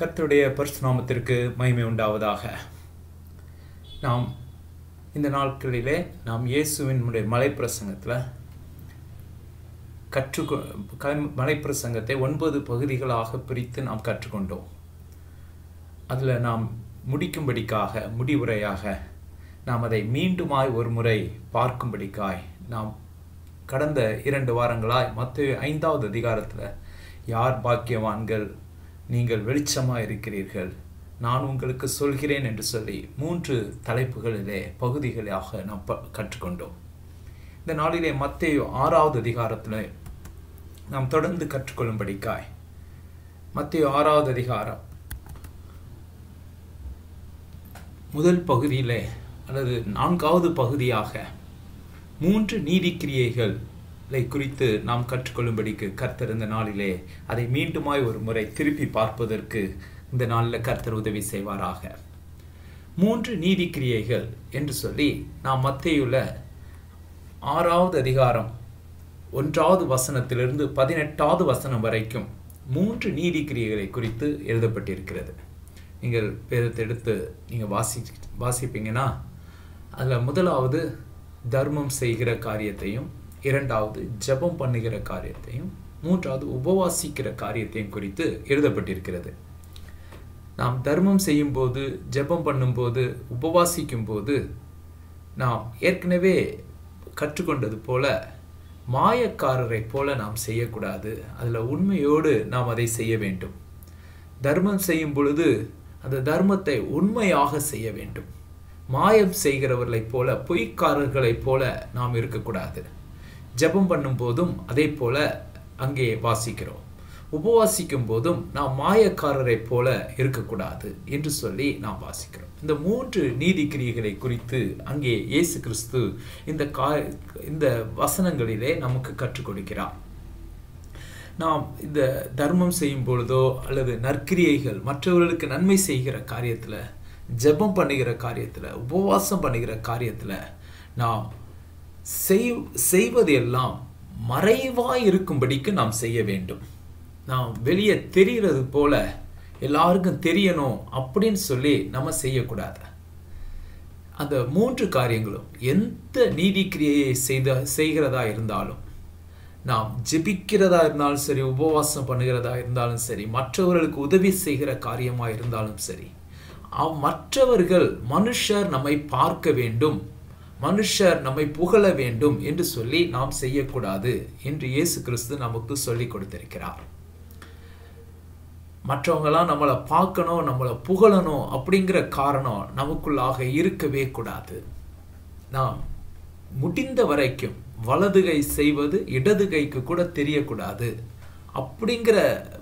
கர்த்தருடைய பரிசுத்த நாமத்திற்கு மகிமை உண்டாவதாக. நாம் இந்த நாட்களிலே இயேசுவின் மலைப்பிரசங்கத்தில் மலைப்பிரசங்கத்தை 9 பகுதிகளாக பிரித்து நாம் கற்றுக்கொண்டோம். அதில் நாம் முடிவுரையாக நாம் அதை மீண்டுமாய் ஒரு முறை பார்க்கும்படிக்காய் நாம் கடந்த 2 வாரங்களாய் மத்தேயு 5வது அதிகாரத்தில் யார் பாக்கியவான்கள், நீங்கள் வெளிச்சமாக இருக்கிறீர்கள், நான் உங்களுக்கு சொல்கிறேன் என்று சொல்லி 3 தலைப்புகளிலே பகுதிகளாக நாம் கற்றுக்கொண்டோம். இந்த நாளிலே மத்தேயு 6வது அதிகாரத்தில் நாம் தொடர்ந்து கற்றுக்கொள்ளும்படிக்காய் மத்தேயு 6வது அதிகாரம் முதல் பகுதியிலே அல்லது 4வது பகுதியாக 3 நீதிக்கிரியைகளை குறித்து நாம் கற்றுக்கொள்ளும்படிக்கு கர்த்தர் இந்த நாளிலே அதை மீண்டுமாய் ஒரு முறை திருப்பி பார்ப்பதற்கு இந்த நாளில் கர்த்தர் உதவி செய்வாராக. 3 நீதிக்கிரியைகள் என்று சொல்லி நாம் மத்தேயுல 6வது அதிகாரம் 1வது வசனத்திலிருந்து 18வது வசனம் வரைக்கும் 3 நீதிக்கிரியைகளை குறித்து எழுதப்பட்டிருக்கிறது. நீங்கள் வேதத்தை எடுத்து நீங்கள் வாசிப்பீங்கன்னா அதில் முதலாவது தர்மம் செய்கிற காரியத்தையும், 2வது ஜெபம் பண்ணுகிற காரியத்தையும், 3வது உபவாசிக்கிற காரியத்தையும் குறித்து எழுதப்பட்டிருக்கிறது. நாம் தர்மம் செய்யும்போது, ஜெபம் பண்ணும்போது, உபவாசிக்கும் போது நாம் ஏற்கனவே கற்றுக்கொண்டது போல மாயக்காரரை போல நாம் செய்யக்கூடாது. அதில் உண்மையோடு நாம் அதை செய்ய வேண்டும். தர்மம் செய்யும் பொழுது அந்த தர்மத்தை உண்மையாக செய்ய வேண்டும். மாயம் செய்கிறவர்களைப் போல, பொய்க்காரர்களைப் போல நாம் இருக்கக்கூடாது. ஜெபம் பண்ணும் போதும் அதே போல அங்கே வாசிக்கிறோம். உபவாசிக்கும் போதும் நாம் மாயக்காரரை போல இருக்கக்கூடாது என்று சொல்லி நாம் வாசிக்கிறோம். இந்த 3 நீதிக்கிரியைகளை குறித்து அங்கே இயேசு கிறிஸ்து இந்த வசனங்களிலே நமக்கு கற்றுக் கொடுக்கிறார். நாம் இந்த தர்மம் செய்யும் பொழுதோ அல்லது நற்கிரியைகள், மற்றவர்களுக்கு நன்மை செய்கிற காரியத்தில், ஜெபம் பண்ணுகிற காரியத்தில், உபவாசம் பண்ணுகிற காரியத்தில் நாம் செய்வது எல்லாம் மறைவாய் இருக்கும்படிக்கு நாம் செய்ய வேண்டும். நாம் வெளியே தெரிகிறது போல எல்லாருக்கும் தெரியணும் அப்படின்னு சொல்லி நம்ம செய்யக்கூடாது. அந்த 3 காரியங்களும் எந்த நீதிக்கிரியையை செய்கிறதா இருந்தாலும், நாம் ஜெபிக்கிறதா இருந்தாலும் சரி, உபவாசம் பண்ணுகிறதா இருந்தாலும் சரி, மற்றவர்களுக்கு உதவி செய்கிற காரியமாக இருந்தாலும் சரி, மற்றவர்கள் மனுஷர் நம்மை பார்க்க வேண்டும், மனுஷர் நம்மை புகழ வேண்டும் என்று சொல்லி நாம் செய்யக்கூடாது என்று இயேசு கிறிஸ்து நமக்கு சொல்லி கொடுத்திருக்கிறார். மற்றவங்களாம் நம்மளை பார்க்கணும், நம்மளை புகழணும் அப்படிங்கிற காரணம் நமக்குள்ளாக இருக்கவே கூடாது. நாம் முடிந்த வரைக்கும் வலது கை செய்வது இடது கைக்கு கூட தெரியக்கூடாது அப்படிங்கிற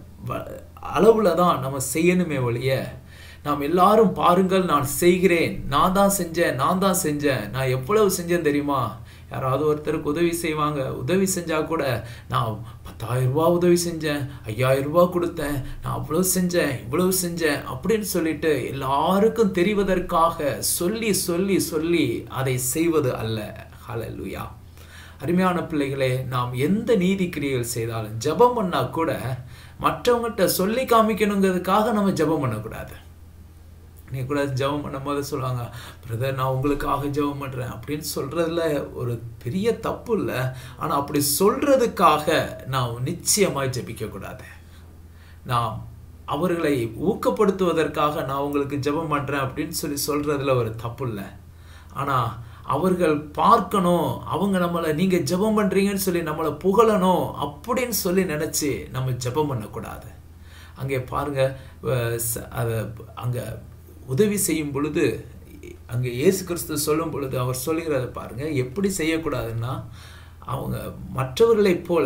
அளவுல தான் நம்ம செய்யணுமே ஒழிய, நாம் எல்லாரும் பாருங்கள் நான் செய்கிறேன், நான் தான் செஞ்சேன், நான் எவ்வளவு செஞ்சேன் தெரியுமா, யாராவது ஒருத்தருக்கு உதவி செய்வாங்க, உதவி செஞ்சா கூட நான் 10,000 ரூபாய் உதவி செஞ்சேன், 5,000 ரூபாய் கொடுத்தேன், நான் அவ்வளவு செஞ்சேன், இவ்வளவு செஞ்சேன் அப்படின்னு சொல்லிட்டு எல்லாருக்கும் தெரிவதற்காக சொல்லி சொல்லி சொல்லி அதை செய்வது அல்ல. ஹல்லேலூயா. அருமையான பிள்ளைகளே, நாம் எந்த நீதிக்கிரியைகள் செய்தாலும், ஜெபம் பண்ணா கூட மற்றவங்ககிட்ட சொல்லி காமிக்கணுங்கிறதுக்காக நம்ம ஜெபம் பண்ணக்கூடாது. நீ கூட ஜெபம் பண்ணும் போது சொல்லுவாங்க, பிரதர் நான் உங்களுக்காக ஜெபம் பண்ணுறேன் அப்படின்னு சொல்கிறதுல ஒரு பெரிய தப்பு இல்லை. ஆனால் அப்படி சொல்கிறதுக்காக நாம் நிச்சயமாக ஜெபிக்கக்கூடாது. நாம் அவர்களை ஊக்கப்படுத்துவதற்காக நான் உங்களுக்கு ஜெபம் பண்ணுறேன் அப்படின்னு சொல்லி சொல்கிறதுல ஒரு தப்பு இல்லை. ஆனால் அவர்கள் பார்க்கணும், அவங்க நம்மளை நீங்கள் ஜெபம் பண்ணுறீங்கன்னு சொல்லி நம்மளை புகழணும் அப்படின்னு சொல்லி நினச்சி நம்ம ஜெபம் பண்ணக்கூடாது. அங்கே பாருங்க, அங்கே உதவி செய்யும் பொழுது அங்கே இயேசு கிறிஸ்து சொல்லும் பொழுது அவர் சொல்லுகிறத பாருங்க, எப்படி செய்யக்கூடாதுன்னா, அவங்க மற்றவர்களைப் போல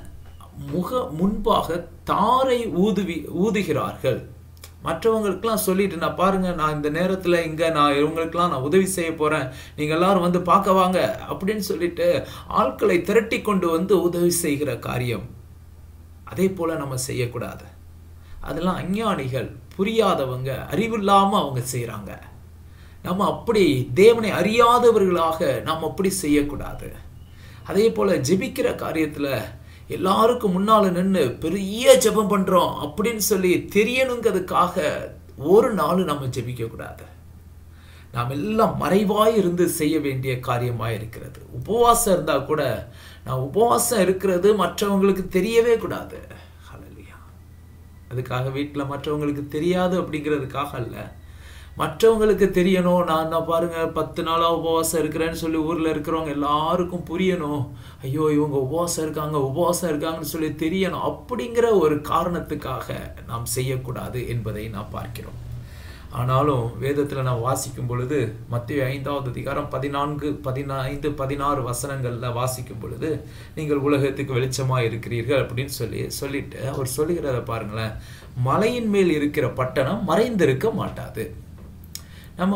முன்பாக தாரை ஊதுகிறார்கள். மற்றவங்களுக்கெல்லாம் சொல்லிட்டு, நான் பாருங்க நான் இந்த நேரத்தில் இங்கே நான் இவங்களுக்கெல்லாம் நான் உதவி செய்ய போகிறேன், நீங்கள் எல்லாரும் வந்து பார்க்க வாங்க அப்படின்னு சொல்லிட்டு ஆட்களை திரட்டி கொண்டு வந்து உதவி செய்கிற காரியம் அதே போல் நம்ம செய்யக்கூடாது. அதெல்லாம் அஞ்ஞானிகள், புரியாதவங்க, அறிவில்லாமல் அவங்க செய்கிறாங்க. நம்ம அப்படி தேவனை அறியாதவர்களாக நாம் அப்படி செய்யக்கூடாது. அதே போல் ஜெபிக்கிற காரியத்தில் எல்லாருக்கும் முன்னால நின்று பெரிய ஜெபம் பண்றோம் அப்படின்னு சொல்லி தெரியணுங்கிறதுக்காக ஒரு நாள் நம்ம ஜெபிக்க கூடாது. நாம் எல்லாம் மறைவாய் இருந்து செய்ய வேண்டிய காரியமாக இருக்கிறது. உபவாசம் இருந்தா கூட நான் உபவாசம் இருக்கிறது மற்றவங்களுக்கு தெரியவே கூடாது. ஹல்லேலூயா. அதுக்காக வீட்டில் மற்றவங்களுக்கு தெரியாது அப்படிங்கிறதுக்காக அல்ல, மற்றவங்களுக்கு தெரியணும். நான் பாருங்க 10 நாளா உபவாசம் இருக்கிறேன்னு சொல்லி ஊர்ல இருக்கிறவங்க எல்லாருக்கும் புரியணும். ஐயோ இவங்க உபவாசம் இருக்காங்கன்னு சொல்லி தெரியணும். அப்படிங்கிற ஒரு காரணத்துக்காக நாம் செய்யக்கூடாது என்பதை நாம் பார்க்கிறோம். ஆனாலும் வேதத்தில் நான் வாசிக்கும் பொழுது மத்தேயு 5வது அதிகாரம் 14, 15, 16 வசனங்கள்ல வாசிக்கும் பொழுது நீங்கள் உலகத்துக்கு வெளிச்சமாக இருக்கிறீர்கள் அப்படின்னு சொல்லிட்டு அவர் சொல்லுகிறத பாருங்களேன். மலையின் மேல் இருக்கிற பட்டணம் மறைந்திருக்க மாட்டாது. நம்ம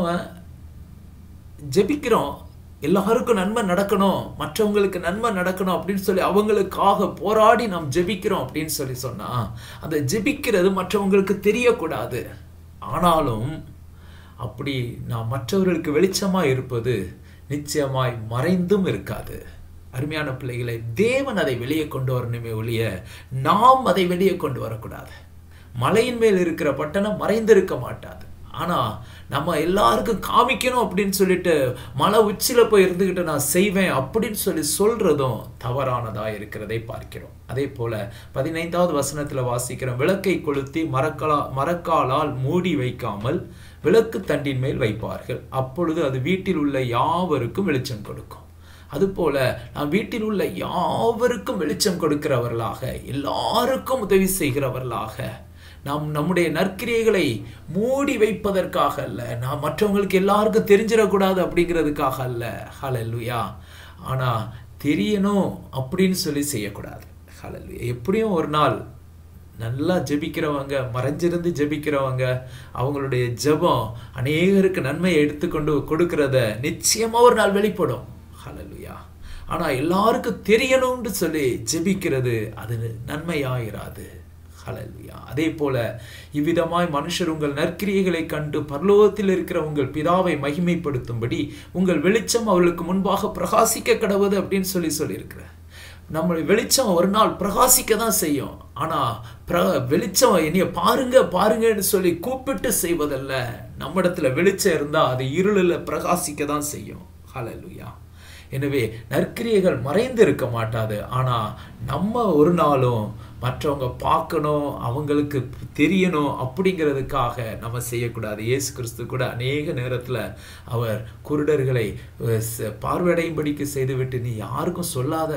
ஜெபிக்கிறோம், எல்லாருக்கும் நன்மை நடக்கணும், மற்றவங்களுக்கு நன்மை நடக்கணும் அப்படின்னு சொல்லி அவங்களுக்காக போராடி நாம் ஜெபிக்கிறோம் அப்படின்னு சொல்லி சொன்னா அந்த ஜெபிக்கிறது மற்றவங்களுக்கு தெரியக்கூடாது. ஆனாலும் அப்படி நாம் மற்றவர்களுக்கு வெளிச்சமா இருப்பது நிச்சயமாய் மறைந்தும் இருக்காது. அருமையான பிள்ளைகளை, தேவன் அதை வெளியே கொண்டு வரணுமே ஒழிய நாம் அதை வெளியே கொண்டு வரக்கூடாது. மலையின் மேல் இருக்கிற பட்டணம் மறைந்திருக்க மாட்டாது. ஆனா நம்ம எல்லாருக்கும் காமிக்கணும் அப்படின்னு சொல்லிட்டு மலை உச்சியில போய் இருந்துகிட்டு நான் செய்வேன் அப்படின்னு சொல்லி சொல்றதும் தவறானதா இருக்கிறதை பார்க்கிறோம். அதே போல 15வது வசனத்துல வாசிக்கிறோம், விளக்கை கொளுத்தி மரக்காலால் மூடி வைக்காமல் விளக்கு தண்டின் மேல் வைப்பார்கள், அப்பொழுது அது வீட்டில் உள்ள யாவருக்கும் வெளிச்சம் கொடுக்கும். அதுபோல நாம் வீட்டில் உள்ள யாவருக்கும் வெளிச்சம் கொடுக்கிறவர்களாக, எல்லாருக்கும் உதவி செய்கிறவர்களாக, நாம் நம்முடைய நற்கிரியைகளை மூடி வைப்பதற்காக அல்ல, நாம் மற்றவங்களுக்கு எல்லாருக்கும் தெரிஞ்சிடக்கூடாது அப்படிங்கிறதுக்காக அல்ல. ஹல்லேலூயா. ஆனா தெரியணும் அப்படின்னு சொல்லி செய்யக்கூடாது. ஹல்லேலூயா. எப்படியும் ஒரு நாள் நல்லா ஜெபிக்கிறவங்க, மறைஞ்சிருந்து ஜெபிக்கிறவங்க, அவங்களுடைய ஜெபம் அநேகருக்கு நன்மையை எடுத்துக்கொண்டு கொடுக்கிறத நிச்சயமா ஒரு நாள் வெளிப்படும். ஹல்லேலூயா. ஆனா எல்லாருக்கும் தெரியணும்னு சொல்லி ஜெபிக்கிறது அது நன்மையாயிராது. ஹல்லேலூயா. அதே போல இவ்விதமாய் மனுஷர் உங்கள் நற்கிரியைகளை கண்டு பரலோகத்தில் இருக்கிற உங்கள் பிதாவை மகிமைப்படுத்தும்படி உங்கள் வெளிச்சம் அவர்களுக்கு முன்பாக பிரகாசிக்க கடவுது அப்படின்னு சொல்லியிருக்கிற நம்ம வெளிச்சம் ஒரு நாள் பிரகாசிக்க தான் செய்யும். ஆனா வெளிச்சம் என்னைய பாருங்கன்னு சொல்லி கூப்பிட்டு செய்வதல்ல. நம்ம இடத்துல வெளிச்சம் இருந்தா அது இருளில் பிரகாசிக்க தான் செய்யும். ஹல்லேலூயா. எனவே நற்கிரியைகள் மறைந்து இருக்க மாட்டாது. ஆனா நம்ம ஒரு நாளும் மற்றவங்க பார்க்கணும், அவங்களுக்கு தெரியணும் அப்படிங்கிறதுக்காக நம்ம செய்யக்கூடாது. இயேசு கிறிஸ்து கூட அநேக நேரத்தில் அவர் குருடர்களை பார்வையடையும்படிக்கு செய்துவிட்டு நீ யாருக்கும்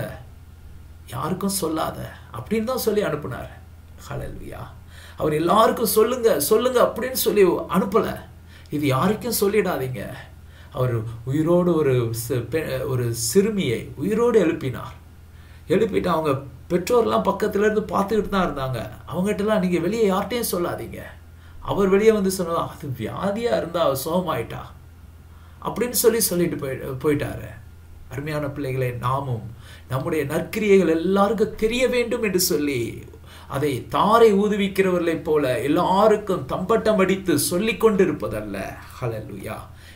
சொல்லாத அப்படின்னு தான் சொல்லி அனுப்புனார். ஹல்லேலூயா. அவர் எல்லாருக்கும் சொல்லுங்க அப்படின்னு சொல்லி அனுப்பல. இது யாருக்கும் சொல்லிடாதீங்க. அவர் உயிரோடு ஒரு சிறுமியை உயிரோடு எழுப்பிட்டு அவங்க பெற்றோர்லாம் பக்கத்துல இருந்து பார்த்துக்கிட்டு தான் இருந்தாங்க. அவங்ககிட்டலாம் நீங்க வெளியே யார்கிட்டையும் சொல்லாதீங்க. அவர் வெளியே வந்து சொன்னா அது வியாதியா இருந்தா சோகமாயிட்டா அப்படின்னு சொல்லிட்டு போயிட்டாரு. அருமையான பிள்ளைகளை, நாமும் நம்முடைய நற்கிரியைகள் எல்லாருக்கும் தெரிய வேண்டும் என்று சொல்லி அதை தாரை ஊதுவிக்கிறவர்களைப் போல எல்லாருக்கும் தம்பட்டம் அடித்து சொல்லிக் கொண்டிருப்பதல்ல. ஹல்லேலூயா.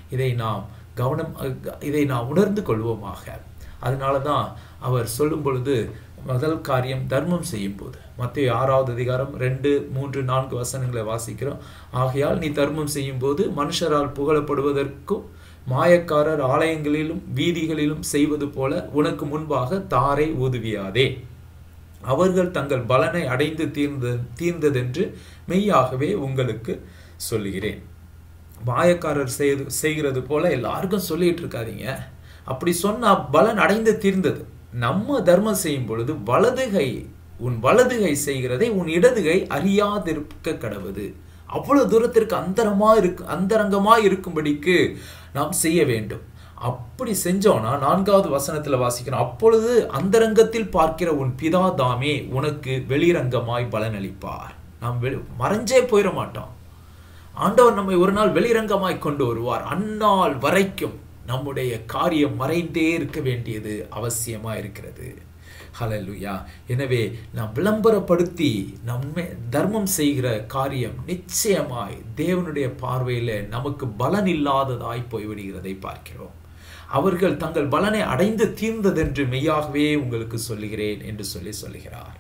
இதை நாம் உணர்ந்து கொள்வோமாக. அதனால தான் அவர் சொல்லும் பொழுது முதல் காரியம் தர்மம் செய்யும் போது மத்தேயு 6வது அதிகாரம் 2, 3, 4 வசனங்களை வாசிக்கிறோம். ஆகையால் நீ தர்மம் செய்யும் போது மனுஷரால் புகழப்படுவதற்கும் மாயக்காரர் ஆலயங்களிலும் வீதிகளிலும் செய்வது போல உனக்கு முன்பாக தாரை ஊதுவியாதே. அவர்கள் தங்கள் பலனை அடைந்து தீர்ந்ததென்று மெய்யாகவே உங்களுக்கு சொல்லுகிறேன். மாயக்காரர் செய்கிறது போல எல்லாருக்கும் சொல்லிட்டு இருக்காதீங்க. அப்படி சொன்னா பலன் அடைந்து தீர்ந்தது. நம்ம தர்மம் செய்யும் பொழுது உன் வலதுகை செய்கிறதை உன் இடதுகை அறியாதிருக்க கடவுது. அவ்வளவு தூரத்திற்கு அந்தரங்கமா இருக்கும்படிக்கு நாம் செய்ய வேண்டும். அப்படி செஞ்சோம்னா 4வது வசனத்துல வாசிக்கிறோம், அப்பொழுது அந்தரங்கத்தில் பார்க்கிற உன் பிதா தாமே உனக்கு வெளிரங்கமாய் பலனளிப்பார். நாம் மறைஞ்சே போயிட மாட்டோம். ஆண்டவர் நம்மை ஒரு நாள் வெளிரங்கமாய் கொண்டு வருவார். அந்நாள் வரைக்கும் நம்முடைய காரியம் மறைந்தே இருக்க வேண்டியது அவசியமா இருக்கிறது. ஹல்லேலூயா. எனவே நாம் விளம்பரப்படுத்தி நம்மை தர்மம் செய்கிற காரியம் நிச்சயமாய் தேவனுடைய பார்வையில நமக்கு பலன் இல்லாததாய் போய்விடுகிறதை பார்க்கிறோம். அவர்கள் தங்கள் பலனை அடைந்து தீர்ந்ததென்று மெய்யாகவே உங்களுக்கு சொல்லுகிறேன் என்று சொல்லுகிறார்.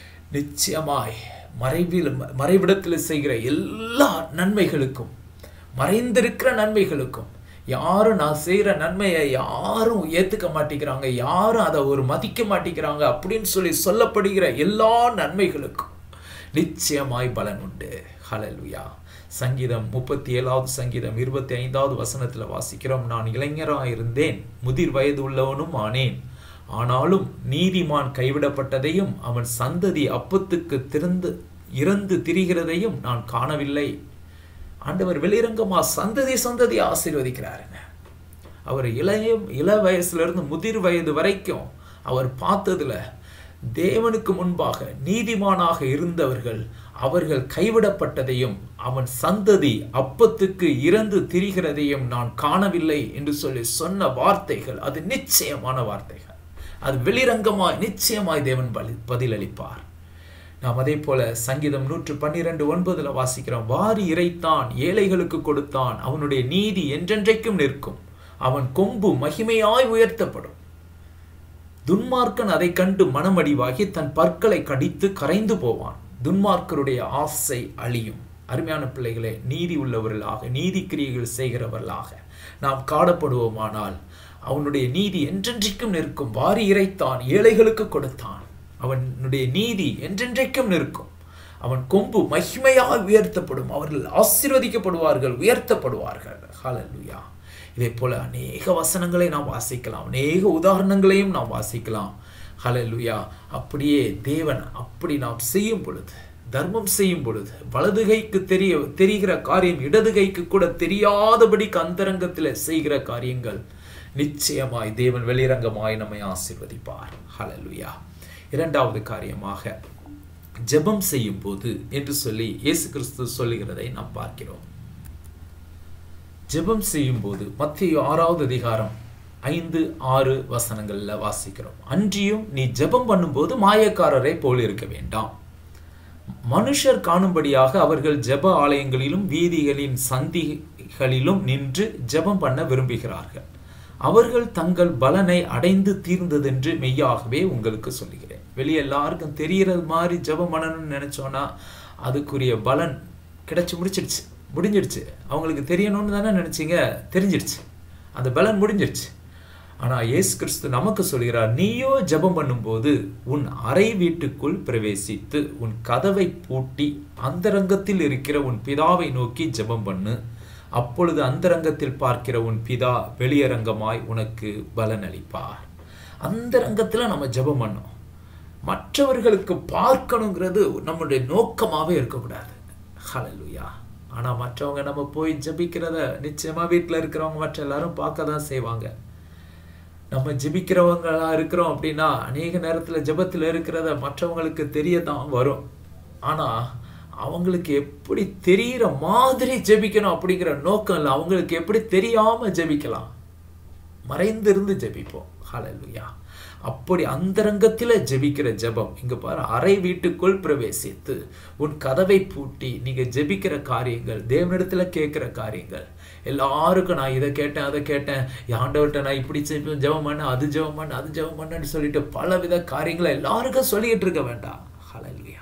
நிச்சயமாய் மறைவிடத்தில் செய்கிற எல்லா நன்மைகளுக்கும், மறைந்திருக்கிற நன்மைகளுக்கும், யாரும் நான் செய்கிற நன்மையை யாரும் ஏற்றுக்க மாட்டேங்கிறாங்க, யாரும் அதை ஒரு மதிக்க மாட்டேங்கிறாங்க அப்படின்னு சொல்லப்படுகிற எல்லா நன்மைகளுக்கும் நிச்சயமாய் பலன் உண்டு. ஹல்லேலூயா. சங்கீதம் 37வது சங்கீதம் 25வது வசனத்தில் வாசிக்கிறோம், நான் இளைஞராயிருந்தேன், முதிர் வயது உள்ளவனும் ஆனேன், ஆனாலும் நீதிமான் கைவிடப்பட்டதையும் அவன் சந்ததி அப்பத்துக்கு இறந்து திரிகிறதையும் நான் காணவில்லை. ஆண்டவர் வெளிரங்கமா சந்ததி ஆசீர்வதிக்கிறாருங்க. அவர் இள வயசுலேருந்து முதிர் வயது வரைக்கும் அவர் பார்த்ததுல தேவனுக்கு முன்பாக நீதிமானாக இருந்தவர்கள் அவர்கள் கைவிடப்பட்டதையும் அவன் சந்ததி அப்பத்துக்கு இறந்து திரிகிறதையும் நான் காணவில்லை என்று சொன்ன வார்த்தைகள் அது நிச்சயமான வார்த்தைகள். அது வெளிரங்கமாய் நிச்சயமாய் தேவன் பதிலளிப்பார். நாம் அதே போல சங்கீதம் 112:9 வாசிக்கிறோம், வாரி இறைத்தான், ஏழைகளுக்கு கொடுத்தான், அவனுடைய நீதி என்றென்றைக்கும் நிற்கும், அவன் கொம்பு மகிமையாய் உயர்த்தப்படும். துன்மார்க்கன் அதை கண்டு மனமடிவாகி தன் பற்களை கடித்து கரைந்து போவான். துன்மார்க்கருடைய ஆசை அழியும். அருமையான பிள்ளைகளே, நீதி உள்ளவர்களாக நீதி கிரியைகள் செய்கிறவர்களாக நாம் காணப்படுவோமானால் அவனுடைய நீதி என்றென்றைக்கும் நிற்கும். வாரி இறைத்தான், ஏழைகளுக்கு கொடுத்தான், அவனுடைய நீதி என்றென்றைக்கும் நிற்கும். அவன் கொம்பு மகிமையால் உயர்த்தப்படும். அவர்கள் ஆசீர்வதிக்கப்படுவார்கள், உயர்த்தப்படுவார்கள். ஹல்லேலூயா. இதே போல அநேக வசனங்களை நாம் வாசிக்கலாம், அநேக உதாரணங்களையும் நாம் வாசிக்கலாம். ஹல்லேலூயா. அப்படியே தேவன் அப்படி நாம் செய்யும் பொழுது, தர்மம் செய்யும் பொழுது, வலது கைக்கு தெரிகிற காரியம் இடது கைக்கு கூட தெரியாதபடிக்கு அந்தரங்கத்தில் செய்கிற காரியங்கள் நிச்சயமாய் தேவன் வெளிரங்கமாய் நம்மை ஆசீர்வதிப்பார். ஹல்லேலூயா. இரண்டாவது காரியமாக ஜெபம் செய்யும் போது என்று சொல்லி இயேசு கிறிஸ்து சொல்லுகிறதை நாம் பார்க்கிறோம். ஜெபம் செய்யும் போது மத்தேயு 6வது அதிகாரம் 5-6 வசனங்கள்ல வாசிக்கிறோம், அன்றியும் நீ ஜெபம் பண்ணும்போது மாயக்காரரை போல் இருக்க வேண்டாம், மனுஷர் காணும்படியாக அவர்கள் ஜெப ஆலயங்களிலும் வீதிகளின் சந்திகளிலும் நின்று ஜெபம் பண்ண விரும்புகிறார்கள், அவர்கள் தங்கள் பலனை அடைந்து தீர்ந்ததென்று மெய்யாகவே உங்களுக்கு சொல்லுகிறேன். வெளியே எல்லாருக்கும் தெரிகிறது மாதிரி ஜெபம் பண்ணணும்னு நினைச்சோன்னா அதுக்குரிய பலன் கிடைச்சி முடிஞ்சிடுச்சு. அவங்களுக்கு தெரியணும்னு தானே நினைச்சிங்க, தெரிஞ்சிடுச்சு, அந்த பலன் முடிஞ்சிடுச்சு. ஆனால் இயேசு கிறிஸ்து நமக்கு சொல்கிறார், நீயோ ஜெபம் பண்ணும்போது உன் அறை வீட்டுக்குள் பிரவேசித்து உன் கதவை பூட்டி அந்தரங்கத்தில் இருக்கிற உன் பிதாவை நோக்கி ஜெபம் பண்ணு, அப்பொழுது அந்தரங்கத்தில் பார்க்கிற உன் பிதா வெளியரங்கமாய் உனக்கு பலன் அளிப்பார். அந்தரங்கத்தில் நம்ம ஜெபம் பண்ணோம். மற்றவர்களுக்கு பார்க்கணுங்கிறது நம்முடைய நோக்கமாகவே இருக்கக்கூடாது. ஹல்லேலூயா. ஆனால் மற்றவங்க நம்ம போய் ஜெபிக்கிறத நிச்சயமாக வீட்டில் இருக்கிறவங்க மற்ற எல்லாரும் பார்க்க தான் செய்வாங்க. நம்ம ஜெபிக்கிறவங்களா இருக்கிறோம் அப்படின்னா அநேக நேரத்தில் ஜெபத்தில் இருக்கிறத மற்றவங்களுக்கு தெரிய தான் வரும். ஆனால் அவங்களுக்கு எப்படி தெரிகிற மாதிரி ஜெபிக்கணும் அப்படிங்கிற நோக்கம் இல்லை. அவங்களுக்கு எப்படி தெரியாமல் ஜெபிக்கலாம், மறைந்திருந்து ஜெபிப்போம். ஹல்லேலூயா. அப்படி அந்தரங்கத்தில் ஜெபிக்கிற ஜெபம். இங்க பாரு, அறை வீட்டுக்குள் பிரவேசித்து உன் கதவை பூட்டி நீங்க ஜெபிக்கிற காரியங்கள், தேவனிடத்துல கேட்கிற காரியங்கள், எல்லாருக்கும் நான் இதை கேட்டேன் அதை கேட்டேன், ஆண்டவர்கிட்ட நான் இப்படி ஜெபம் பண்ண, அது ஜெபம் பண்ண, அது ஜெபம் பண்ணன்னு சொல்லிட்டு பலவித காரியங்களை எல்லாருக்கும் சொல்லிட்டு இருக்க வேண்டாம். ஹல்லேலூயா.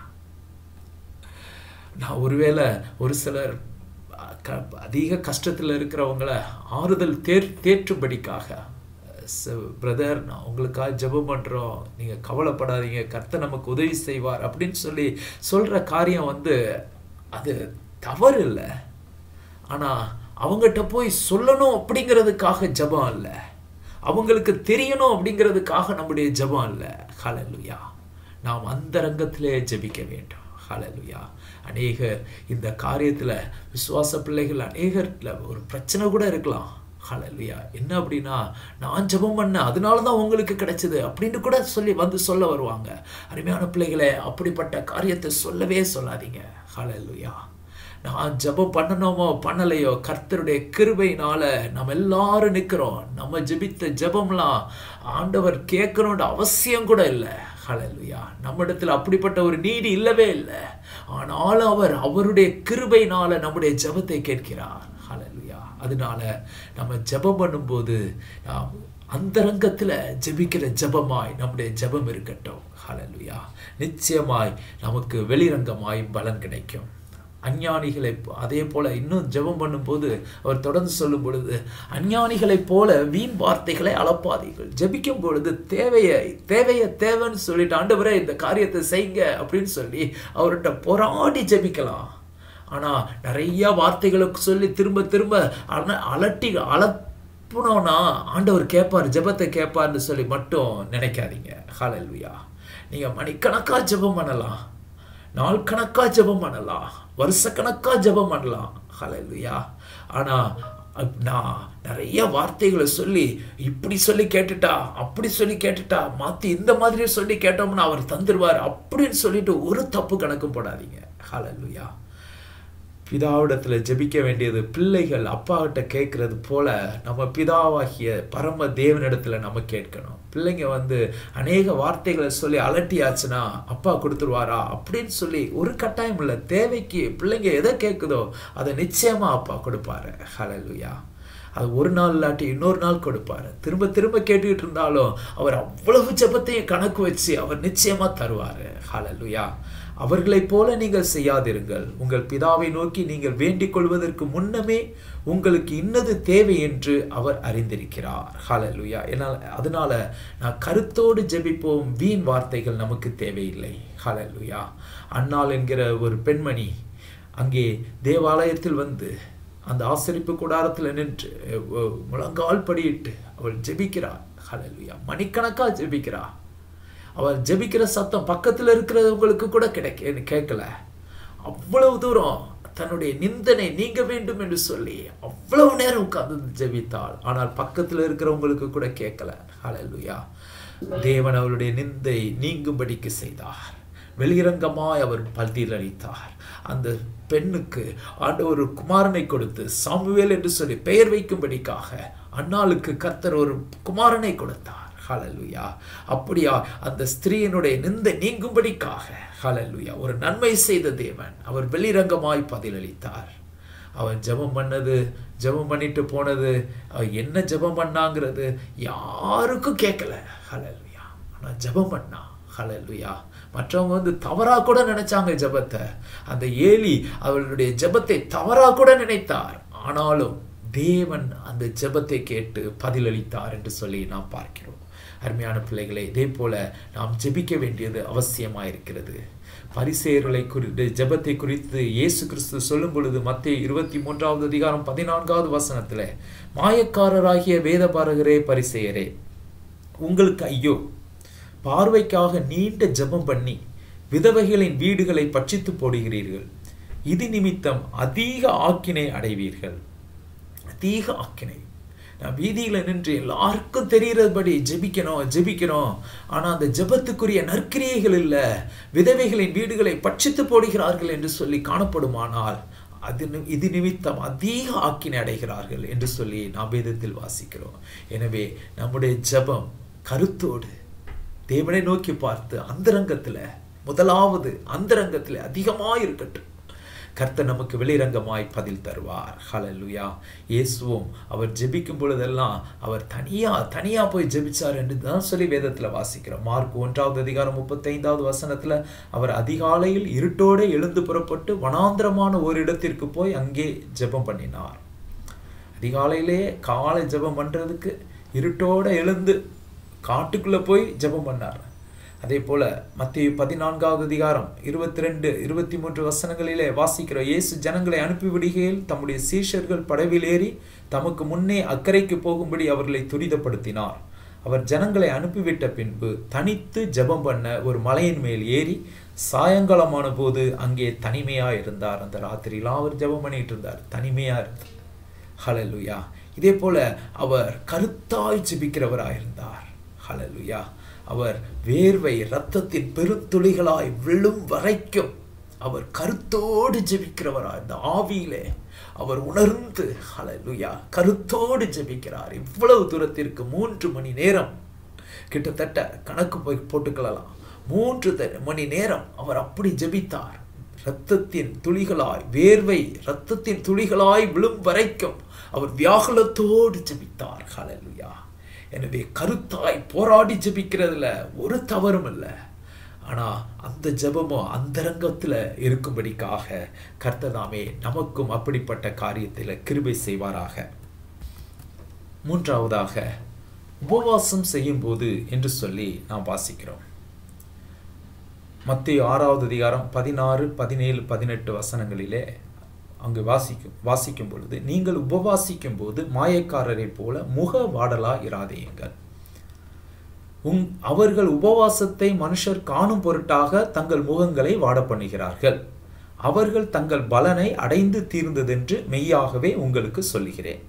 நான் ஒருவேளை ஒரு சிலர் அதிக கஷ்டத்தில் இருக்கிறவங்கள ஆறுதல் தேற்றும்படிக்காக, பிரதர் நான் உங்களுக்காக ஜெபம் பண்ணுறோம், நீங்கள் கவலைப்படாதீங்க, கர்த்தர் நமக்கு உதவி செய்வார் அப்படின்னு சொல்கிற காரியம் அது தவறு இல்லை. ஆனால் அவங்ககிட்ட போய் சொல்லணும் அப்படிங்கிறதுக்காக ஜெபம் இல்லை, அவங்களுக்கு தெரியணும் அப்படிங்கிறதுக்காக நம்முடைய ஜெபம் இல்லை. ஹல்லேலூயா. நாம் அந்தரங்கத்திலே ஜெபிக்க வேண்டும். ஹல்லேலூயா. அநேகர் இந்த காரியத்தில் விசுவாச பிள்ளைகள் அநேகர்ல ஒரு பிரச்சனை கூட இருக்கலாம். ஹல்லேலூயா. என்ன அப்படின்னா, நான் ஜெபம் பண்ணேன் அதனால தான் உங்களுக்கு கிடைச்சது அப்படின்னு கூட சொல்ல வருவாங்க. அருமையான பிள்ளைகளே, அப்படிப்பட்ட காரியத்தை சொல்லவே சொல்லாதீங்க. ஹல்லேலூயா. நான் ஜெபம் பண்ணணுமோ பண்ணலையோ, கர்த்தருடைய கிருபையினால நம்ம எல்லாரும் நிற்கிறோம். நம்ம ஜெபித்த ஜெபம்லாம் ஆண்டவர் கேட்கணுன்ற அவசியம் கூட இல்லை. ஹல்லேலூயா. நம்மிடத்தில் அப்படிப்பட்ட ஒரு நீதி இல்லவே இல்லை. ஆனாலும் அவருடைய கிருபையினால நம்முடைய ஜெபத்தை கேட்கிறார். ஹல்லேலூயா. அதனால நம்ம ஜெபம் பண்ணும்போது நாம் அந்தரங்கத்தில் ஜெபிக்கிற ஜெபமாய் நம்முடைய ஜெபம் இருக்கட்டும். ஹல்லேலூயா. நிச்சயமாய் நமக்கு வெளிரங்கமாய் பலன் கிடைக்கும். அஞ்ஞானிகளை அதே போல இன்னும் ஜெபம் பண்ணும்போது அவர் தொடர்ந்து சொல்லும் பொழுது, அஞ்ஞானிகளைப் போல வீண் வார்த்தைகளை அளப்பாதீர்கள். ஜெபிக்கும் பொழுது தேவைன்னு சொல்லிட்டு, ஆண்டவரே இந்த காரியத்தை செய்யுங்க அப்படின்னு சொல்லி அவர்கிட்ட போராடி ஜெபிக்கலாம். ஆனால் நிறைய வார்த்தைகளுக்கு சொல்லி திரும்ப திரும்ப அலப்புனோன்னா ஆண்டவர் கேட்பார், ஜெபத்தை கேட்பார்னு சொல்லி மட்டும் நினைக்காதீங்க. ஹல்லேலூயா. நீங்கள் மணிக்கணக்காக ஜெபம் பண்ணலாம், நாள் கணக்காக ஜெபம் பண்ணலாம், வருஷக்கணக்காக ஜெபம் பண்ணலாம். ஹல்லேலூயா. ஆனால் நான் நிறைய வார்த்தைகளை சொல்லி இப்படி சொல்லி கேட்டுட்டா, அப்படி சொல்லி கேட்டுட்டா, மாற்றி இந்த மாதிரி சொல்லி கேட்டோம்னா அவர் தந்துடுவார் அப்படின்னு சொல்லிட்டு ஒரு தப்பு கணக்கும் போடாதீங்க. ஹல்லேலூயா. பிதாவிடத்தில் ஜெபிக்க வேண்டியது பிள்ளைகள் அப்பா கிட்ட கேட்கறது போல நம்ம பிதாவாகிய பரம தேவனிடத்தில் நம்ம கேட்கணும். பிள்ளைங்க அநேக வார்த்தைகளை சொல்லி அலட்டியாச்சுன்னா அப்பா கொடுத்துருவாரா அப்படின்னு சொல்லி ஒரு கட்டாயம் இல்லை. தேவைக்கு பிள்ளைங்க எதை கேட்குதோ அதை நிச்சயமா அப்பா கொடுப்பாரு. ஹல்லேலூயா. அது ஒரு நாள் இல்லாட்டி இன்னொரு நாள் கொடுப்பாரு. திரும்ப திரும்ப கேட்டுக்கிட்டு இருந்தாலும் அவர் அவ்வளவு ஜெபத்தையும் கணக்கு வச்சு அவர் நிச்சயமா தருவாரு. ஹல்லேலூயா. அவர்களைப் போல நீங்கள் செய்யாதிருங்கள். உங்கள் பிதாவை நோக்கி நீங்கள் வேண்டிக் கொள்வதற்கு முன்னமே உங்களுக்கு இன்னது தேவை என்று அவர் அறிந்திருக்கிறார். ஹல்லேலூயா. அதனால நான் கருத்தோடு ஜெபிப்போம். வீண் வார்த்தைகள் நமக்கு தேவையில்லை. ஹல்லேலூயா. அன்னாள் என்கிற ஒரு பெண்மணி அங்கே தேவாலயத்தில் அந்த ஆசரிப்பு கூடாரத்தில் நின்று முழங்கால் படியிட்டு அவள் ஜெபிக்கிறார். ஹல்லேலூயா. மணிக்கணக்காக ஜெபிக்கிறார். அவர் ஜெபிக்கிற சத்தம் பக்கத்தில் இருக்கிறவங்களுக்கு கூட கேட்கல. அவ்வளவு தூரம் தன்னுடைய நிந்தனை நீங்க வேண்டும் என்று சொல்லி அவ்வளவு நேரம் உட்கார்ந்து ஜெபித்தாள். ஆனால் பக்கத்தில் இருக்கிறவங்களுக்கு கூட கேட்கல. ஹல்லேலூயா. தேவன் அவருடைய நிந்தை நீங்கும்படிக்கு செய்தார். வெளிரங்கமாய் அவர் பதிலளித்தார். அந்த பெண்ணுக்கு ஆண்டவர் ஒரு குமாரனை கொடுத்து சாமுவேல் என்று சொல்லி பெயர் வைக்கும்படிக்காக அன்னாளுக்கு கர்த்தர் ஒரு குமாரனை கொடுத்தார். ஹல்லேலூயா. அப்படியா அந்த ஸ்திரீயினுடைய நிந்தை நீங்கும்படிக்காக ஹல்லேலூயா ஒரு நன்மை செய்த தேவன் அவர் வெளிரங்கமாய் பதிலளித்தார். அவன் ஜெபம் பண்ணிட்டு போனது, என்ன ஜெபம் பண்ணாங்கிறது யாருக்கும் கேட்கல. ஹல்லேலூயா. ஆனால் ஜெபம் பண்ணா. ஹல்லேலூயா. மற்றவங்க தவறா கூட நினைச்சாங்க ஜெபத்தை. அந்த ஏலி அவளுடைய ஜெபத்தை தவறா கூட நினைத்தார். ஆனாலும் தேவன் அந்த ஜெபத்தை கேட்டு பதிலளித்தார் என்று சொல்லி நாம் பார்க்கிறோம். அருமையான பிள்ளைகளை, இதே போல நாம் ஜெபிக்க வேண்டியது அவசியமாயிருக்கிறது. பரிசேயர்களை குறித்து ஜெபத்தை குறித்து இயேசு கிறிஸ்து சொல்லும் பொழுது மத்தேயு 23வது அதிகாரம் 14வது வசனத்தில், மாயக்காரராகிய வேதபாரகரே பரிசேயரே, உங்களுக்கு ஐயோ, பார்வைக்காக நீண்ட ஜெபம் பண்ணி விதவைகளின் வீடுகளை பட்சித்து போடுகிறீர்கள். இது நிமித்தம் அதிக ஆக்கினை அடைவீர்கள். அதிக ஆக்கினை. நான் வீதியில் நின்று எல்லாருக்கும் தெரிகிறபடி ஜெபிக்கணும். ஆனால் அந்த ஜெபத்துக்குரிய நற்கிரியைகள் இல்லை. விதவைகளின் வீடுகளை பட்சித்து போடுகிறார்கள் என்று சொல்லி காணப்படுமானால் இது நிமித்தம் அதிக ஆக்கினை அடைகிறார்கள் என்று சொல்லி நாம் வேதத்தில் வாசிக்கிறோம். எனவே நம்முடைய ஜெபம் கருத்தோடு தேவனை நோக்கி பார்த்து முதலாவது அந்தரங்கத்தில் அதிகமாக இருக்கட்டும். கர்த்தர் நமக்கு வெளிரங்கமாய் பதில் தருவார். ஹல்லேலூயா. இயேசுவும் அவர் ஜெபிக்கும் பொழுதெல்லாம் அவர் தனியா போய் ஜெபிச்சார் என்று தான் சொல்லி வேதத்தில் வாசிக்கிறோம். மார்க் 1வது அதிகாரம் 35வது வசனத்தில் அவர் அதிகாலையில் இருட்டோடு எழுந்து புறப்பட்டு வனாந்திரமான ஒரு இடத்திற்கு போய் அங்கே ஜெபம் பண்ணினார். அதிகாலையிலே காலை ஜெபம் பண்றதுக்கு இருட்டோட எழுந்து காட்டுக்குள்ள போய் ஜெபம் பண்ணார். அதே போல மத்தேயு 14வது அதிகாரம் 22, 23 வசனங்களிலே வாசிக்கிறோம். இயேசு ஜனங்களை அனுப்பிவிடுகையில் தம்முடைய சீஷர்கள் படவில் ஏறி தமக்கு முன்னே அக்கறைக்கு போகும்படி அவர்களை துரிதப்படுத்தினார். அவர் ஜனங்களை அனுப்பிவிட்ட பின்பு தனித்து ஜெபம் பண்ண ஒரு மலையின் மேல் ஏறி சாயங்காலமான போது அங்கே தனிமையா இருந்தார். அந்த ராத்திரிலாம் அவர் ஜெபம் பண்ணிட்டு இருந்தார், தனிமையா இருந்தார். ஹல்லேலூயா. இதே போல அவர் கருத்தாய் ஜெபிக்கிறவராயிருந்தார். ஹல்லேலூயா. அவர் வேர்வை இரத்தத்தின் பெருந்துளிகளாய் விழும் வரைக்கும் அவர் கருத்தோடு ஜெபிக்கிறவராய் இந்த ஆவியிலே அவர் உணர்ந்து ஹல்லேலூயா கருத்தோடு ஜெபிக்கிறார். இவ்வளவு தூரத்திற்கு 3 மணி நேரம், கிட்டத்தட்ட கணக்கு போட்டுக்கலாம், 3 மணி நேரம் அவர் அப்படி ஜெபித்தார். இரத்தத்தின் துளிகளாய், வேர்வை இரத்தத்தின் துளிகளாய் விழும் வரைக்கும் அவர் வியாகுலத்தோடு ஜெபித்தார். ஹல்லேலூயா. எனவே கருத்தாய் போராடி ஜெபிக்கிறதுல ஒரு தவறும் இல்லை. ஆனால் அந்த ஜெபமோ அந்தரங்கத்தில் இருக்கும்படிக்காக கர்த்தர் தாமே நமக்கும் அப்படிப்பட்ட காரியத்தில் கிருபை செய்வாராக. மூன்றாவதாக, உபவாசம் செய்யும் போது என்று சொல்லி நாம் வாசிக்கிறோம். மத்தேயு 6வது அதிகாரம் 16, 17, 18 வசனங்களிலே அங்கு வாசிக்கும் பொழுது, நீங்கள் உபவாசிக்கும் போது மாயக்காரரை போல முக வாடலா இராதேயுங்கள். அவர்கள் உபவாசத்தை மனுஷர் காணும் பொருட்டாக தங்கள் முகங்களை வாட பண்ணுகிறார்கள். அவர்கள் தங்கள் பலனை அடைந்து தீர்ந்ததென்று மெய்யாகவே உங்களுக்கு சொல்லுகிறேன்.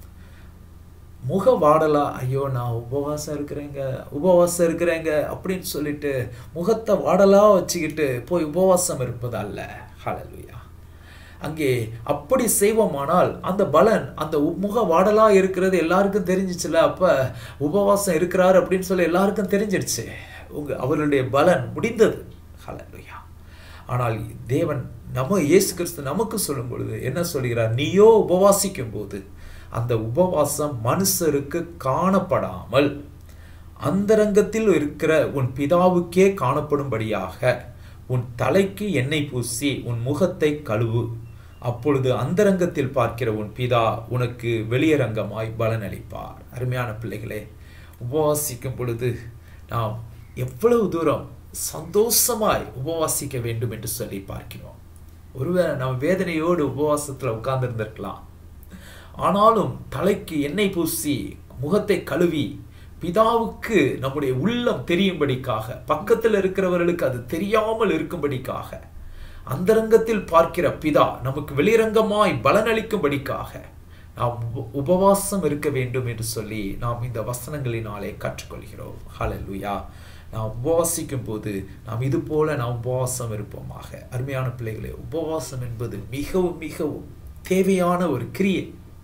முக வாடலா, ஐயோ நான் உபவாசம் இருக்கிறேங்க அப்படின்னு சொல்லிட்டு முகத்தை வாடலா வச்சுக்கிட்டு போய் உபவாசம் இருப்பது அல்ல. ஹல்லேலூயா. அங்கே அப்படி செய்வோமானால் அந்த பலன், அந்த முக வாடலா இருக்கிறது எல்லாருக்கும் தெரிஞ்சிச்சுல. அப்ப உபவாசம் இருக்கிறார் அப்படின்னு சொல்லி எல்லாருக்கும் தெரிஞ்சிடுச்சு. அவர்களுடைய பலன் முடிந்தது. ஹல்லேலூயா. ஆனால் தேவன் இயேசு கிறிஸ்து நமக்கு சொல்லும் பொழுது என்ன சொல்கிறார்? நீயோ உபவாசிக்கும் போது அந்த உபவாசம் மனுஷருக்கு காணப்படாமல் அந்தரங்கத்தில் இருக்கிற உன் பிதாவுக்கே காணப்படும்படியாக உன் தலைக்கு எண்ணெய் பூசி உன் முகத்தை கழுவு. அப்பொழுது அந்தரங்கத்தில் பார்க்கிற உன் பிதா உனக்கு வெளியரங்கமாய் பலனளிப்பார். அருமையான பிள்ளைகளே, உபவாசிக்கும் பொழுது நாம் எவ்வளவு தூரம் சந்தோஷமாய் உபவாசிக்க வேண்டும் என்று சொல்லி பார்க்கிறோம். ஒருவேளை நம்ம வேதனையோடு உபவாசத்தில் உட்கார்ந்திருந்திருக்கலாம். ஆனாலும் தலைக்கு எண்ணெய் பூசி முகத்தை கழுவி பிதாவுக்கு நம்முடைய உள்ளம் தெரியும்படிக்காக, பக்கத்தில் இருக்கிறவர்களுக்கு அது தெரியாமல் இருக்கும்படிக்காக, அந்தரங்கத்தில் பார்க்கிற பிதா நமக்கு வெளிரங்கமாய் பலனளிக்கும்படிக்காக நாம் உபவாசம் இருக்க வேண்டும் என்று சொல்லி நாம் இந்த வசனங்களினாலே கற்றுக்கொள்கிறோம். ஹல்லேலூயா. நாம் உபவாசிக்கும் போது நாம் இது போல நாம் உபவாசம் இருப்போமாக. அருமையான பிள்ளைகளே, உபவாசம் என்பது மிகவும் மிகவும் தேவையான ஒரு கிரியை.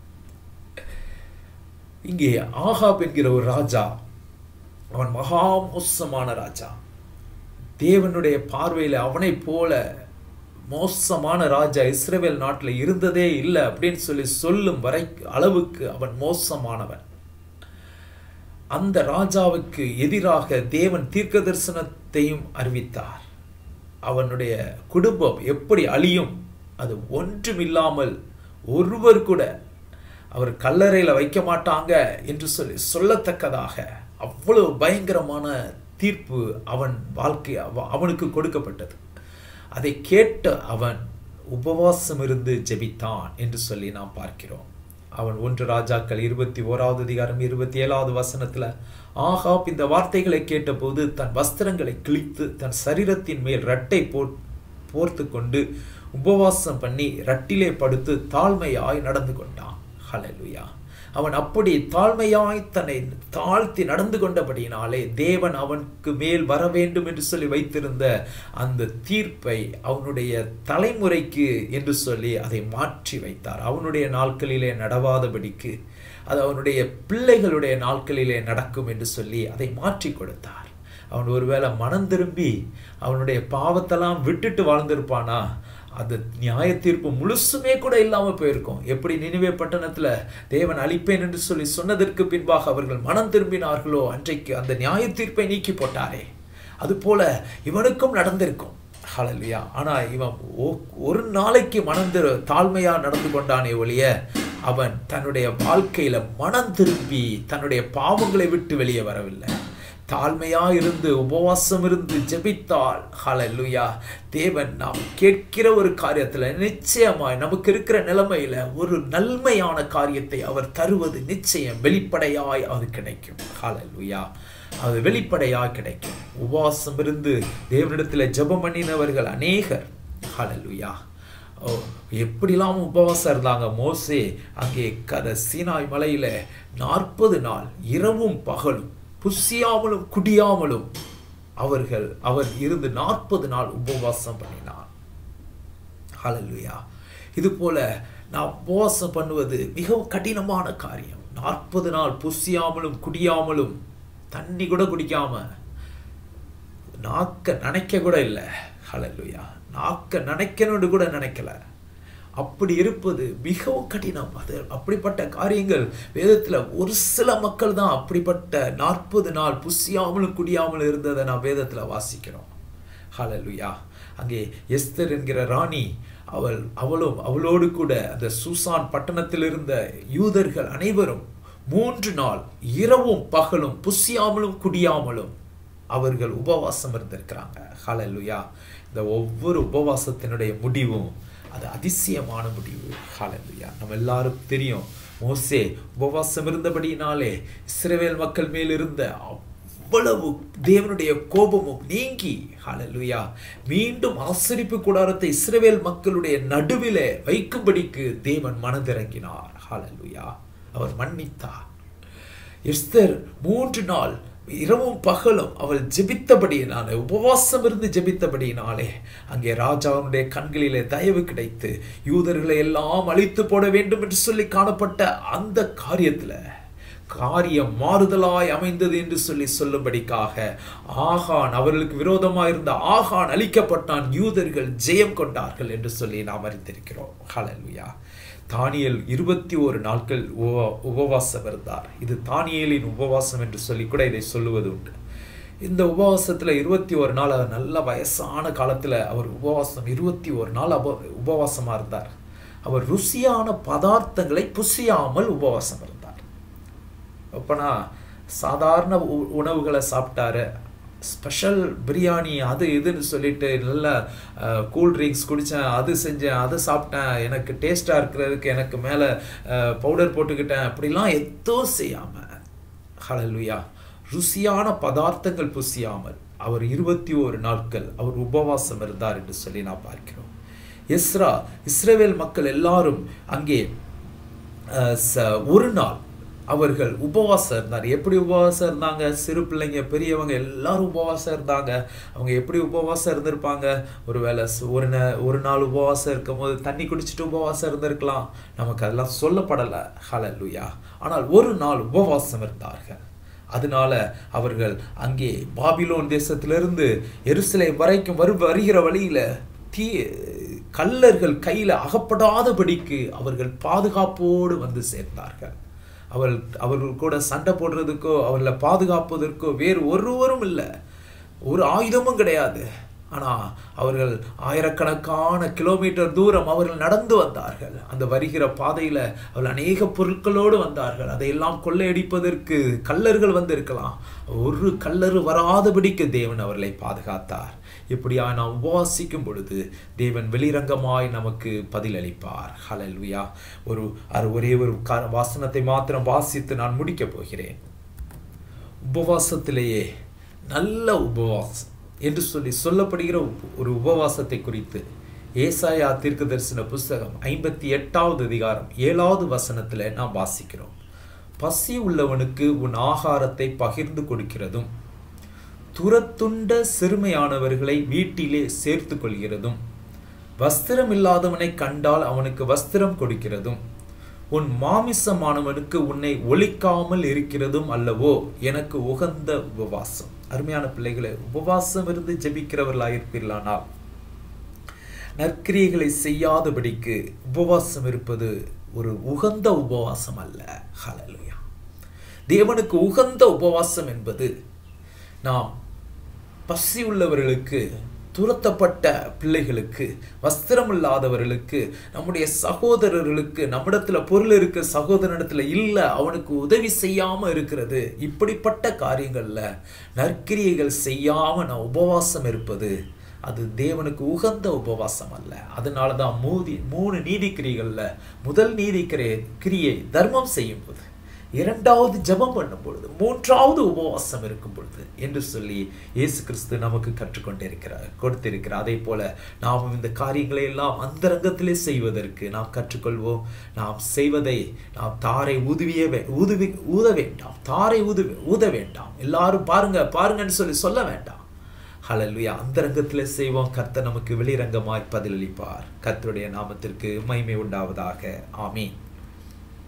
இங்கே ஆகாப் என்கிற ஒரு ராஜா, அவன் மகா மோசமான ராஜா. தேவனுடைய பார்வையில் அவனை போல மோசமான ராஜா இஸ்ரவேல் நாட்டில் இருந்ததே இல்லை அப்படின்னு சொல்லி சொல்லும் அளவுக்கு அவன் மோசமானவன். அந்த ராஜாவுக்கு எதிராக தேவன் தீர்க்க தரிசனத்தையும் அறிவித்தார். அவனுடைய குடும்பம் எப்படி அழியும், அது ஒன்றுமில்லாமல் ஒருவர் கூட அவர் கல்லறையில் வைக்க மாட்டாங்க என்று சொல்லி சொல்லத்தக்கதாக அவ்வளவு பயங்கரமான தீர்ப்பு அவன் வாழ்க்கை அவனுக்கு கொடுக்கப்பட்டது. அதை கேட்டு அவன் உபவாசம் இருந்து ஜெபித்தான் என்று சொல்லி நாம் பார்க்கிறோம். அவன் 1 ராஜாக்கள் 21வது அதிகாரம் 27வது வசனத்துல, ஆகாப் இந்த வார்த்தைகளை கேட்டபோது தன் வஸ்திரங்களை கிழித்து தன் சரீரத்தின் மேல் ரட்டை போர்த்து கொண்டு உபவாசம் பண்ணி ரட்டிலே படுத்து தாழ்மையாய் நடந்து கொண்டான். ஹல்லேலூயா. அவன் அப்படி தாழ்மையாய் தன்னை தாழ்த்தி நடந்து கொண்டபடியினாலே தேவன் அவனுக்கு மேல் வர வேண்டும் என்று சொல்லி வைத்திருந்த அந்த தீர்ப்பை அவனுடைய தலைமுறைக்கு என்று சொல்லி அதை மாற்றி வைத்தார். அவனுடைய நாட்களிலே நடவாதபடிக்கு அது அவனுடைய பிள்ளைகளுடைய நாட்களிலே நடக்கும் என்று சொல்லி அதை மாற்றி கொடுத்தார். அவன் ஒருவேளை மனம் திரும்பி அவனுடைய பாவத்தெல்லாம் விட்டுட்டு வாழ்ந்திருப்பானா, அது நியாய தீர்ப்பு முழுசுமே கூட இல்லாமல் போயிருக்கும். எப்படி நினிவே பட்டணத்துல தேவன் அழிப்பேன் என்று சொல்லி சொன்னதற்கு பின்பாக அவர்கள் மனம் திரும்பினார்களோ அன்றைக்கு அந்த நியாய தீர்ப்பை நீக்கி போட்டாரே, அது போல இவனுக்கும் நடந்திருக்கும். ஹல்லேலூயா. ஆனா இவன் ஒரு நாளைக்கு தாழ்மையா நடந்து கொண்டானே ஒழிய அவன் தன்னுடைய வாழ்க்கையில மனம் திரும்பி தன்னுடைய பாவங்களை விட்டு வெளியே வரவில்லை. தாழ்மையா இருந்து உபவாசம் இருந்து ஜெபித்தால் ஹல்லேலூயா, தேவன் நாம் கேட்கிற ஒரு காரியத்துல நிச்சயமாய் நமக்கு இருக்கிற நிலைமையில ஒரு நன்மையான காரியத்தை அவர் தருவது நிச்சயம் வெளிப்படையாய் அது கிடைக்கும். ஹல்லேலூயா. அது வெளிப்படையாய் கிடைக்கும். உபவாசம் இருந்து தேவனிடத்துல ஜெபம் பண்ணினவர்கள் அநேகர். ஹல்லேலூயா. எப்படிலாம் உபவாசம் இருந்தாங்க. மோசே அங்கே சீனாய் மலையில 40 நாள் இரவும் பகலும் புசியாமலும் குடியாமலும் அவர் இருந்து 40 நாள் உபவாசம் பண்ணினார். ஹல்லேலூயா. இது போல நாம் உபவாசம் பண்ணுவது மிகவும் கடினமான காரியம். 40 நாள் புசியாமலும் குடியாமலும், தண்ணி கூட குடிக்காம, நாக்க நனைக்க கூட இல்லை. ஹல்லேலூயா. நாக்க நினைக்கணும்னு கூட நினைக்கல. அப்படி இருப்பது மிகவும் கடினம். அது அப்படிப்பட்ட காரியங்கள் வேதத்துல ஒரு சில மக்கள் தான் அப்படிப்பட்ட 40 நாள் புசியாமலும் குடியாமலும் இருந்ததை நான் வேதத்துல வாசிக்கிறோம். ஹல்லேலூயா. அங்கே எஸ்தர் என்கிற ராணி, அவளோடு கூட அந்த சூசான் பட்டணத்தில் இருந்த யூதர்கள் அனைவரும் 3 நாள் இரவும் பகலும் புசியாமலும் குடியாமலும் அவர்கள் உபவாசம் இருந்திருக்கிறாங்க. ஹல்லேலூயா. இந்த ஒவ்வொரு உபவாசத்தினுடைய முடிவும் அது அதிசயமான முடிவு. ஹல்லேலூயா. நம்ம எல்லாருக்கும் தெரியும், மோசே உபவாசம் இருந்தபடியினாலே இஸ்ரவேல் மக்கள் மேல் இருந்த அவ்வளவு தேவனுடைய கோபமும் நீங்கி, ஹல்லேலூயா, மீண்டும் ஆசரிப்பு கூடாரத்தை இஸ்ரவேல் மக்களுடைய நடுவிலே வைக்கும்படிக்கு தேவன் மனதிறங்கினார். ஹல்லேலூயா. அவர் மன்னித்தார். எஸ்தர் 3 நாள் இரவும் பகலும் அவள் ஜெபித்தபடியினாலே, உபவாசம் இருந்து ஜெபித்தபடியினாலே அங்கே ராஜாவுடைய கண்களிலே தயவு கிடைத்து யூதர்களை எல்லாம் அழித்து போட வேண்டும் என்று சொல்லி காணப்பட்ட அந்த காரியம் மாறுதலாய் அமைந்தது என்று சொல்லும்படிக்காக ஆகான், அவர்களுக்கு விரோதமாயிருந்த ஆகான் அழிக்கப்பட்டான், யூதர்கள் ஜெயம் கொண்டார்கள் என்று சொல்லி நாம் அறிந்திருக்கிறோம். ஹல்லேலூயா. தானியேல் 21 நாட்கள் உபவாசம் இருந்தார். இது தானியேலின் உபவாசம் என்று சொல்லி கூட இதை சொல்லுவது உண்டு. இந்த உபவாசத்துல 21 நாள், நல்ல வயசான காலத்துல அவர் உபவாசம் 21 நாள் உபவாசமா இருந்தார். அவர் ருசியான பதார்த்தங்களை புசியாமல் உபவாசம் இருந்தார். அப்பனா சாதாரண உணவுகளை சாப்பிட்டாரு. ஸ்பெஷல் பிரியாணி அது இதுன்னு சொல்லிட்டு நல்ல கூல் ட்ரிங்க்ஸ் குடித்தேன், அது செஞ்சேன், அதை சாப்பிட்டேன், எனக்கு டேஸ்டாக இருக்கிறதுக்கு எனக்கு மேலே பவுடர் போட்டுக்கிட்டேன், அப்படிலாம் எதுவும் செய்யாமல், ஹல்லேலூயா, ருசியான பதார்த்தங்கள் புசியாமல் அவர் 21 நாட்கள் அவர் உபவாசம் இருந்தார் என்று சொல்லி நான் பார்க்கிறோம். எஸ்ரா, இஸ்ரவேல் மக்கள் எல்லாரும் அங்கே ஒரு நாள் அவர்கள் உபவாசம் இருந்தார். எப்படி உபவாசம் இருந்தாங்க? சிறு பிள்ளைங்க பெரியவங்க எல்லாரும் உபவாசம் இருந்தாங்க. அவங்க எப்படி உபவாசம் இருந்திருப்பாங்க? ஒருவேளை ஒரு நாள் உபவாசம் இருக்கும் போது தண்ணி குடிச்சிட்டு உபவாசம் இருந்திருக்கலாம், நமக்கு அதெல்லாம் சொல்லப்படலை. ஹல்லேலூயா. ஆனால் ஒரு நாள் உபவாசம் இருந்தார்கள். அதனால அவர்கள் அங்கே பாபிலோன் தேசத்திலிருந்து எருசலேம் வரைக்கும் வருகிற வழியில கள்ளர்கள் கையில அகப்படாதபடிக்கு அவர்கள் பாதுகாப்போடு வந்து சேர்ந்தார்கள். அவர்கள் கூட சண்டை போடுறதுக்கோ அவர்களை பாதுகாப்பதற்கோ வேறு ஒருவரும் இல்லை, ஒரு ஆயுதமும் கிடையாது. ஆனால் அவர்கள் ஆயிரக்கணக்கான கிலோமீட்டர் தூரம் அவர்கள் நடந்து வந்தார்கள். அந்த வருகிற பாதையில் அவர்கள் அநேக பொருட்களோடு வந்தார்கள். அதையெல்லாம் கொள்ளையடிப்பதற்கு கள்ளர்கள் வந்திருக்கலாம். ஒரு கள்ளர் வராதபடிக்கு தேவன் அவர்களை பாதுகாத்தார். இப்படியா நாம் உபவாசிக்கும் பொழுது தேவன் வெளிரங்கமாய் நமக்கு பதிலளிப்பார். ஹல்லேலூயா. ஒரே ஒரு வாசனத்தை மாத்திரம் வாசித்து நான் முடிக்கப் போகிறேன். உபவாசத்திலேயே நல்ல உபவாசம் என்று சொல்லப்படுகிற ஒரு உபவாசத்தை குறித்து ஏசாயா தீர்க்கதரிசன புஸ்தகம் 58வது அதிகாரம் 7வது வசனத்தில் நாம் வாசிக்கிறோம். பசி உள்ளவனுக்கு உன் ஆகாரத்தை பகிர்ந்து கொடுக்கிறதும், துரத்துண்ட சிறுமையானவர்களை வீட்டிலே சேர்த்து கொள்கிறதும், வஸ்திரம் இல்லாதவனை கண்டால் அவனுக்கு வஸ்திரம் கொடுக்கிறதும், உன் மாமிசமானவனுக்கு உன்னை ஒழிக்காமல் இருக்கிறதும் அல்லவோ எனக்கு உகந்த உபவாசம். அருமையான பிள்ளைகளை, உபவாசம் இருந்து ஜெபிக்கிறவர்களாயிருப்பீர்களானால் நற்கிரியைகளை செய்யாதபடிக்கு உபவாசம் இருப்பது ஒரு உகந்த உபவாசம் அல்ல. ஹல்லேலூயா. தேவனுக்கு உகந்த உபவாசம் என்பது நாம் பசி உள்ளவர்களுக்கு, துரத்தப்பட்ட பிள்ளைகளுக்கு, வஸ்திரம் இல்லாதவர்களுக்கு, நம்முடைய சகோதரர்களுக்கு, நம்மிடத்துல பொருள் இருக்க சகோதரனிடத்துல இல்லை, அவனுக்கு உதவி செய்யாம இருக்கிறது, இப்படிப்பட்ட காரியங்கள்ல நற்கிரியைகள் செய்யாம நான் உபவாசம் இருப்பது அது தேவனுக்கு உகந்த உபவாசம் அல்ல. அதனாலதான் 3 நீதிக்கிரியைகள்ல முதல் கிரியை தர்மம் செய்யும் போது, 2வது ஜெபம் பண்ணும் பொழுது, 3வது உபவாசம் இருக்கும் பொழுது என்று சொல்லி இயேசு கிறிஸ்து நமக்கு கொடுத்திருக்கிறார். அதே போல நாம் இந்த காரியங்களை எல்லாம் அந்தரங்கத்திலே செய்வதற்கு நாம் கற்றுக்கொள்வோம். நாம் செய்வதை நாம் தாரை ஊத வேண்டாம், தாரை ஊத வேண்டாம், எல்லாரும் பாருங்கன்னு சொல்ல வேண்டாம். ஹல்லேலூயா. அந்தரங்கத்திலே செய்வோம். கர்த்தர் நமக்கு வெளிரங்கமாய் பதிலளிப்பார். கர்த்தருடைய நாமத்திற்கு மகிமை உண்டாவதாக. ஆமென்.